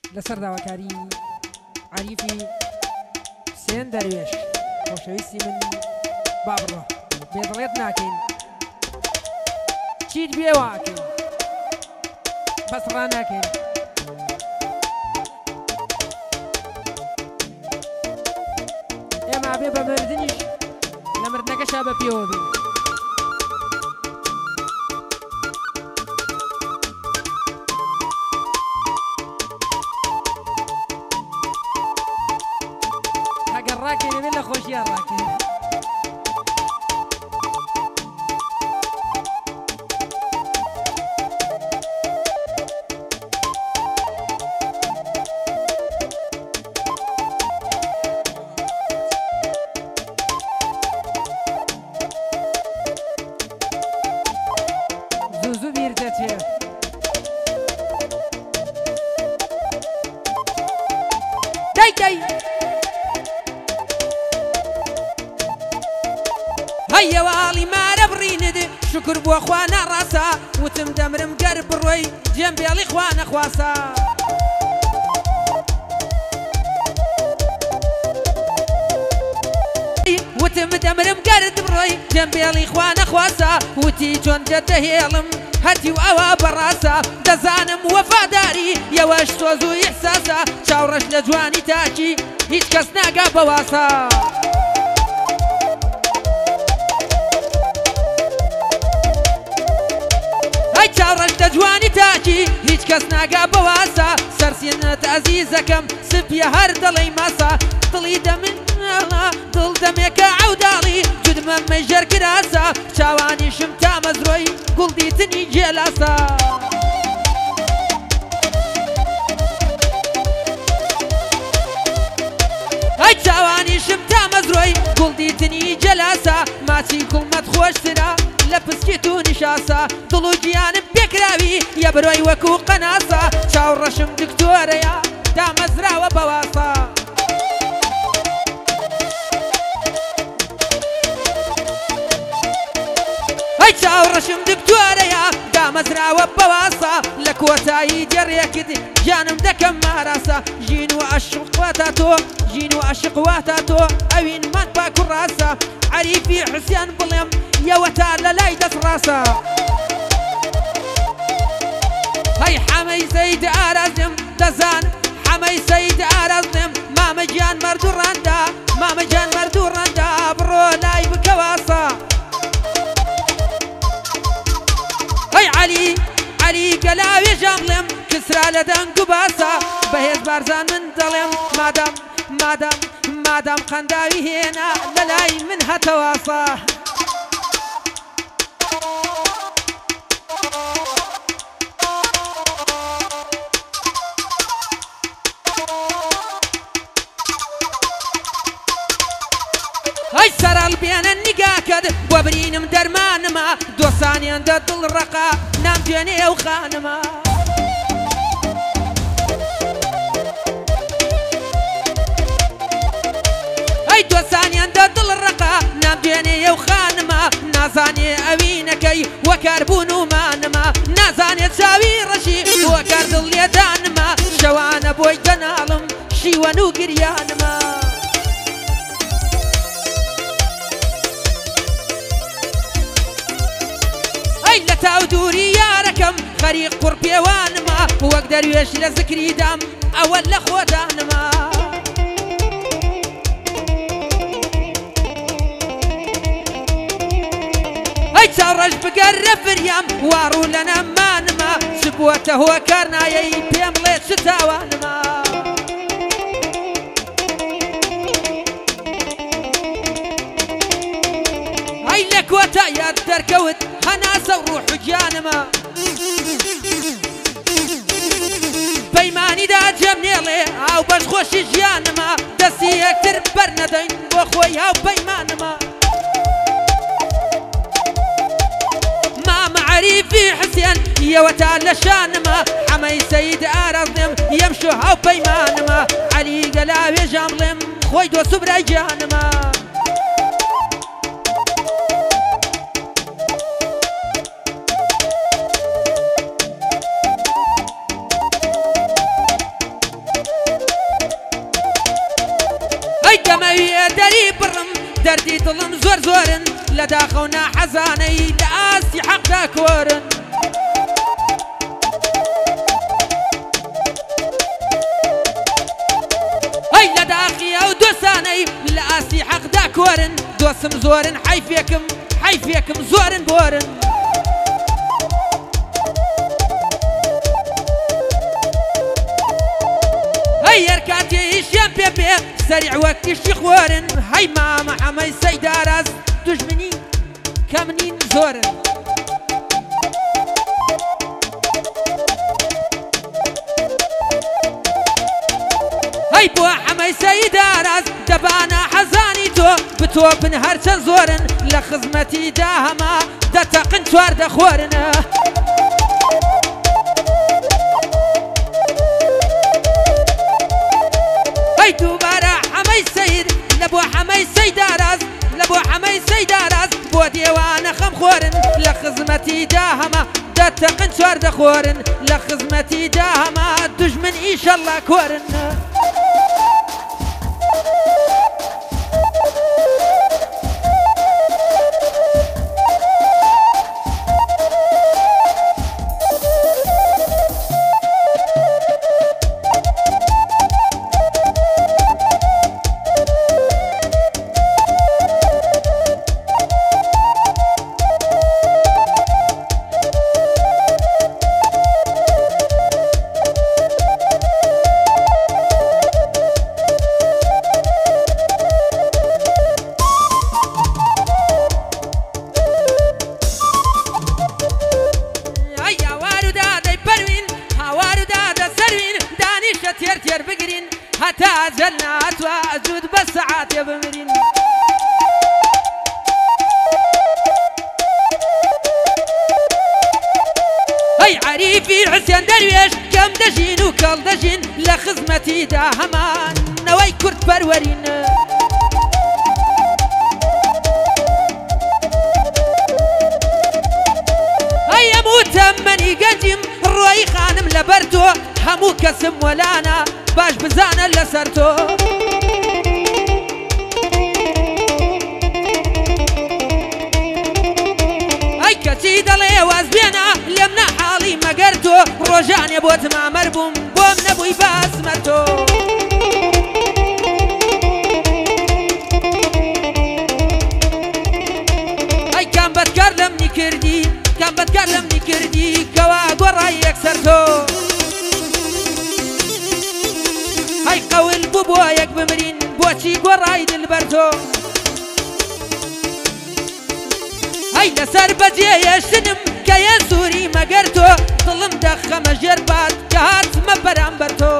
لەسەر داواکاری عەریفی حوسێن دەروێش خۆشەویستی من با بڕۆ بێدڵێت ناکەین چیت بێ واکەین بەس ڕاناکەین ئێمە بێ بە مردنیش لە مردنەکەشا بە پێوە بین ئەگەر ڕاکەین ئەبێ لە خۆشییان ڕاکەین هەیەواڵی مارە بڕیند شکر بۆ خوا ناڕاستە وتم دەمرم گەر بڕۆی جێمبێڵی خوا نەخواسە وتم دەمرم گەرت بڕۆی جێمبێڵی خوا نەخواسە وتی چۆن دەدەهێڵم هەرتی و ئەوە بەڕاستە دەزانم وەفاداری یەوەش تۆز و ئیحساسە چاوڕەش لە جوانی تاکی هیچ کەس ناگا بەواسە چاوڕەش لە جوانی تاکی هیچ کەس ناگا بەواسە سەرسینەت ئەزیزەکەم سپیە هەر دەڵێی ماسە دڵی دەمن دڵ دەمێکە ئەوداڵی جودمە مەژەر کراسە چاوانیشم تا مەزرۆی گوڵدیتنی جێلاسە ئەی چاوانیشم تا مەزرۆی گوڵدیتنی جێلاسە ماچی کوڵمەت خۆشترە لە پسکیت و نیشاسە دڵ و گیانم پێکراوی یە بڕۆی وەکو قەناسە چاوڕەشم دکتۆرەیە دامەزراوە بەواسە ئەی چاوڕەشم دکتۆرەیە دامەزراوە بەواسە لە کۆتایی گەڕێکت گیانم دەکەم ماراسە ژین و عەشق واتە تۆ ژین و عەشق واتە تۆ ئەوین مان پاک و ڕاستە عەریفی حوسێن بڵێم یەوەتا لە لای دەست ڕاستە هەی حەمەی سەید ئارازم دەزانم حەمەی سەید ئارازم مامە گیان مەرد و ڕەندا مامە گیان مەرد و ڕەندا بڕۆ لای بکەواسە هەی عەلی گەلاوێژام بڵێم کسرا لە دەنگ و باسە بەهێز بارزان من دەڵێم مادام قەنداوی هێنا لە لای من هەتەواسە هەی سەرەڵ بێنە نیگاکەت بۆ برینم دەرمانمە دۆسانیان دڵ ڕەقا نامدوێنێ ئەو خانمە ئەی دۆسانیان دڵ ڕەقا نامدوێنێ ئەو خانمە نازانێ ئەوینەکەی وەکاربوون و مانمە نازانێت چاوی ڕەشی وەکار دڵ لێدانمە شەوانە بۆی دەناڵم شیوەن و گریانمە ئەی لە تاو دووری یارەکەم خەریق کوڕ پێوانمە وەک دەروێش لە زکری دام ئەوە لە خۆدانمە ئەی چاوڕەش بگەرە فریام واڕوو لە نەمانمە چ بووەتە هۆکار نایەی پێم بڵێ چ تاوانمە ئەی لە کۆتاییات دەرکەوت هەناسە و ڕوح و گیانمە پەیمانیدا جێمنێڵێ ئاو بەش خۆشی ژیانمە دەستی یەکتر بەرنەدەین بۆ خۆی هاو پەیمانمە مامە عەریفی حوسێن یەوەتا لە شانمە حەمەی سەید ئارازم یەمشو هاو پەیمانمە عەلی گەلاوێژام بڵێم خۆی دۆست و برای گیانمە ئەویە دەری بڕم دەردی دڵم زۆر زۆرن لە داخەونا حەزانەی لە ئاستی حەقدا کۆرن هەی لە داخی ئەو دۆستانەی لە ئاستی حەقدا کۆرن دۆستم زۆرن حیفێکم زۆرن بۆرن هەی هەر کاتێیشیان پێ بێ سەریع وەک تیشتی خۆرن هەی مامە حەمەی سەیداراز دوژمنی کەمنین زۆرن هەی بۆ حەمەی سەیداراز دەبانە حەزانی تۆ بتۆپن هەرچەند زۆرن لە خزمەتیدا هەما دەتەقن چوار دەخۆرنە هەی دووبارە حەمەی سەید لە بۆ حەمەی سەیداراز لە بۆ حەمەی سەیداراز بۆ دێوانە خەم خۆرن لە خزمەتیدا هەما دەتەقن چوار دەخۆرن لە خزمەتیدا هەما دوژمن ئیشەڵڵا کۆرن تێر بگرین هەتا ئەجەل ناتوە ئەجود بە سەعاتێ بمرین هەی عەریفی حوسێن دەروێش کەم دەژین و کەڵ دەژین لە خزمەتیدا هەمانەوەی کورد پەروەرین هەی هەموو تەممەنی گەنجیم ڕۆی خانم لەبەر تۆ هەموو کەسم وەلانە باش بزانە لەسەر تۆ ئەی کەچی دەڵێ واز بێنە لێم نەحاڵی مەگەر تۆ ڕۆژانێ بۆ تمامەر بووم بۆم نەبووی باسمە تۆ ئەی کام بەدکار لەمنی کردی کام بەدکار لەمنی کردی کەوا گۆڕای یەکسەر تۆ هەی قەول بوو بۆ یەک بمرین بۆچی گۆڕای دلبەر تۆ هەی لەسەر بەجێهێشتنم کە یە سووری مەگەر تۆ دڵم دەخەمە ژێر بات کە هاتمە بەرامبەر تۆ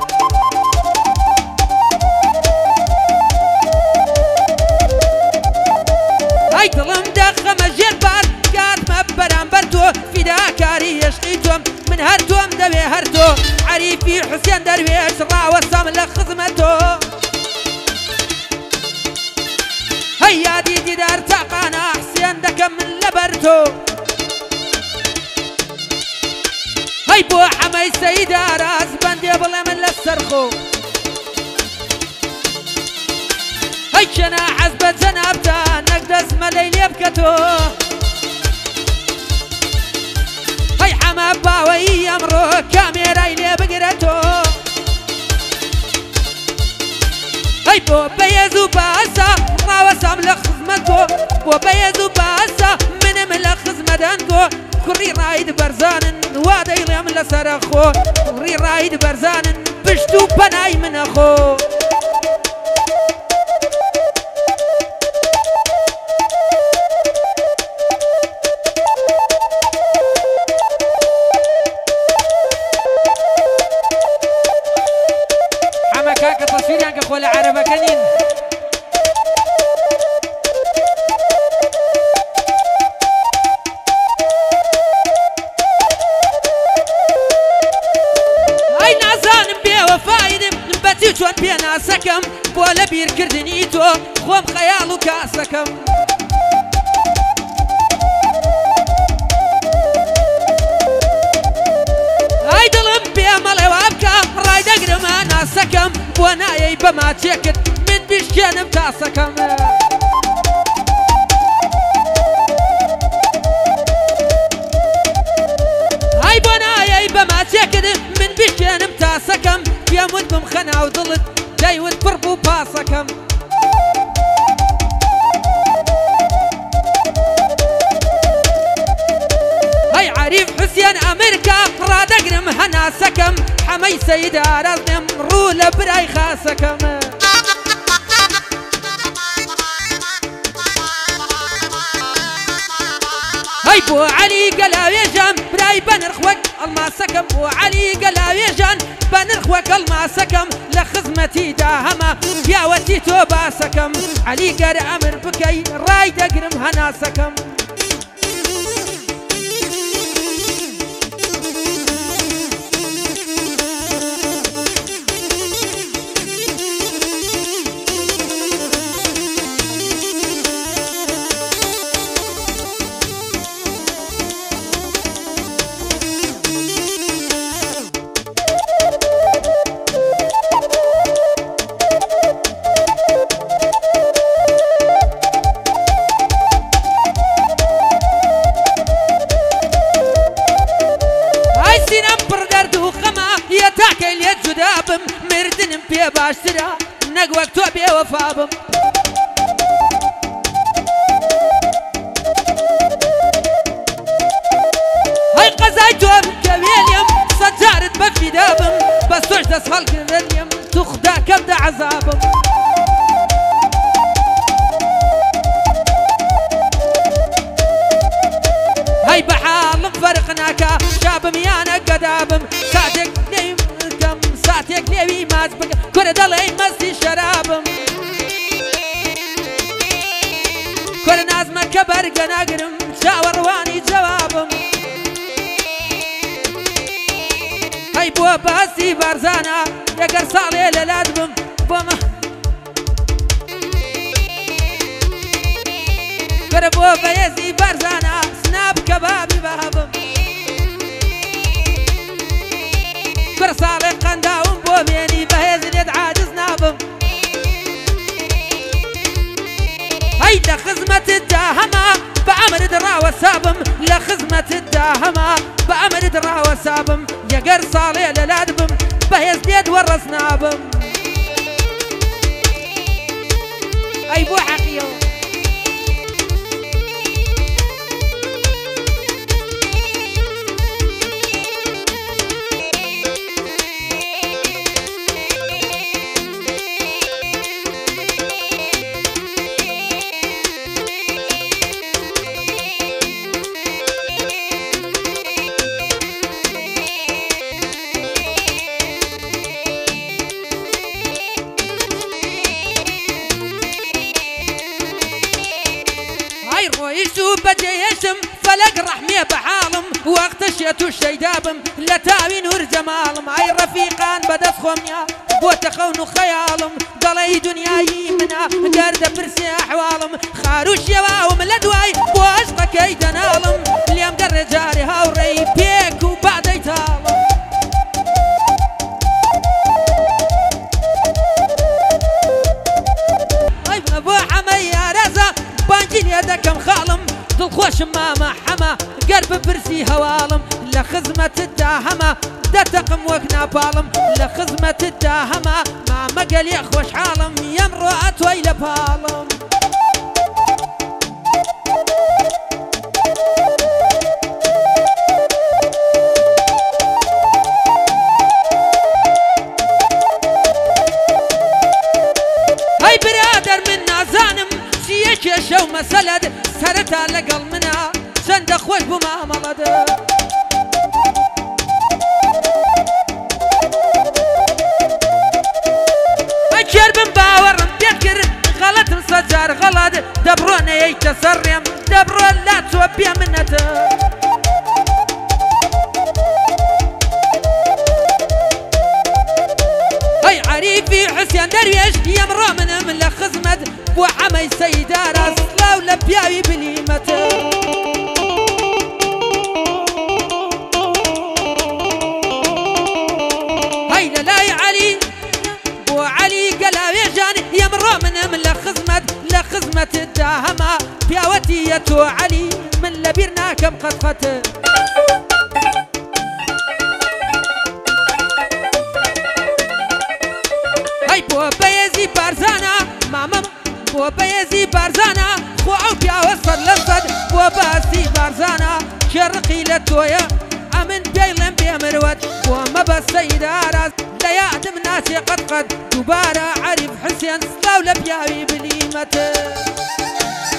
هەی دڵم دەخەمە ژێر بات کە هاتمە بەرامبەر تۆ فیداکاری عشقی تۆم من هەر تۆم دەوێ هەر تۆ عەریفی حوسێن دەروێش ڕاوەسام لە خزمەت تۆ هەی یادی دیدار تاقانە حسێن دەکەم من لەبەر تۆ هەی بۆ حەمەی سەیداراز بەندێ بڵێ من لەسەر خۆ هەی چەنە حەز بە جەنابتە نەک دەستمەلەی لێ بکە تۆ هەی حەمە باوەی ئەمڕۆ کامێرای لێ بگرە تۆ هەی بۆ بەهێز و باسە ڕاوەسام لە خزمەت تۆ بۆ بەهێز و باسە منم لە خزمەدان تۆ کوڕی ڕاید بەرزانن وا دەیڵێم لەسەرە خۆ کوڕی ڕاید بەرزانن پشت و پەنای منە خۆ کاکە تەسویریان کە خۆ لە عەرەبەکە نین ئەی نازانم بێوەفایدم بەچی چۆن پێناسەکەم بۆ لە بیرکردنی تۆ خۆم خەیاڵ و کاسەکەم ئەی دڵم پێ مەڵێ وا بکە ڕای دەگرمە ناسەکەم بۆ نایەی بە ماچێکت من بشكێنم تاسەکەم هەی بۆ نایەی بەماچێکرد من بشکێنم تاسەکەم پێم وت بمخەناو دڵت دەیوت پڕ بوو پاسەکەم هەی عەریف حوسێن ئەمریکا ڕادەگرم هەناسەکەم حەمەی سەید ئارەزنێم ڕوو لە برای خاسەکەم هەی بۆ عەلی گەلاوێژان برای بەنرخ وەک ئەڵماسەکەم بۆ عەلی گەلاوێژان بەنرخ وەک ئەڵماسەکەم لە خزمەتیدا هەمە پیاوەتی تۆ باسەکەم عەلی گەر ئەمر بکەی ڕای دەگرم هەناسەکەم مردنم پێ باشترە نەک وەک تۆ بێوەفا بم هەی قەزای تۆ کە وێلیم سەد جارت بەفیدا بم بەس تۆش دەست هەڵگرنیم تو خدا کەم دە عەزابم هەی بە حاڵم فەرق ناکا شابم یانە گەدابم کاتێک ساتێک لێوی ماچ بکە کورە دەڵێ مەستی شەرابم کورە نازمە کە بەرگە ناگرم چاوەڕوانی جەوابم هەی بۆ باسی بارزانە یەگەر ساڵێ لە لات بم بۆمە کورە بۆ بەهێزی بارزانە سناب کەبابی بابم کورە ساڵێ قەنداوم بۆ مێنی بەهێزی لێت عاجز نابم هەی لە خزمەتتدا هەما بە ئەمرت ڕاوەسابم لە خزمەتتدا هەما بە ئەمرت ڕاوەسابم یەگەر ساڵێ لە لات بم بەهێز لێت وەڕەس نابم ئەی بۆ حەقیەوە ڕۆیشت و بەجێهێشتم فەلەک ڕەحمێ بە حاڵم وەختە شێت و شەیدابم لە تاوی نور جەماڵم ئای ڕەفیقان بەدەست خۆمیا بۆتە خەون و خەیاڵم دەڵێی دنیایی منە گەر دەپرسێ ئەحواڵم خاروش یەواوم لە دوای بۆ عەشقەکەی دەناڵم لێم دەڕێ جارێ هاوڕێی پێک و بادەی تاڵم ئەی بۆ حەمەی ئارەزە بانگی لێ دەکەم خاڵم دڵخۆشم مامە حەمە گەر بپرسی هەواڵم لە خزمەتتدا هەمە دەتەقم وەک ناپاڵم لە خزمەتتدا هەمە مامە گەلێ خۆشحاڵم یەمڕۆ ئەتۆی لە پاڵم هەی برادەر من نازانم چیە کێشە و مەسەلەت سەرەتا لەگەڵ منە چەندە خۆش بوو مامەڵەت ئەکێر بم باوەڕم پێت کرد غەڵەتم سەد جار غەڵەت دەبڕۆ نەیەیتە سەر ڕێم دەبڕۆ لا تۆ پێ منەتە هەی عەریفی حوسێن دەروێش یەمڕۆ منم لە خزمەت بۆ عەمەی سەیدارە سڵاو لە پیاوی بلیمەتە هەی لە لای عەلی بۆ عەلی گەلاوێژان یەمڕۆ منم خزمة الداهمة بياوتي تو علي من لبيرنا كم قطقة هاي بو بيزي بارزانا ماما بو بيزي بارزانا خو او بياوصل لصد بو باسي بارزانا شرقي لتويا امن بيلم بيمروت وما بالسيدة راس ليادم ناسي قد دوبارة عرف حسين صلاو لبياوي بليمته